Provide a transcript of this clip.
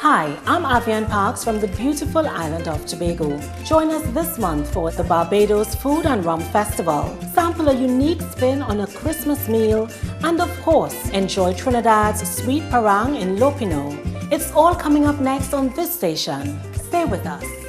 Hi, I'm Avian Parks from the beautiful island of Tobago. Join us this month for the Barbados Food and Rum Festival. Sample a unique spin on a Christmas meal and of course, enjoy Trinidad's sweet parang in Lopino. It's all coming up next on this station. Stay with us.